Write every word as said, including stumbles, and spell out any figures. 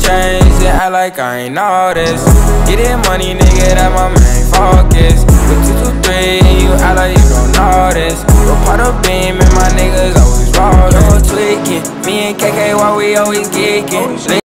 chains, yeah, act like I ain't noticed. Get it money, nigga, that my main focus. With two two three, you act like you don't notice. Go part of beam and my niggas always rollin'. Yo, tweaking, me and K K, why we always geeking.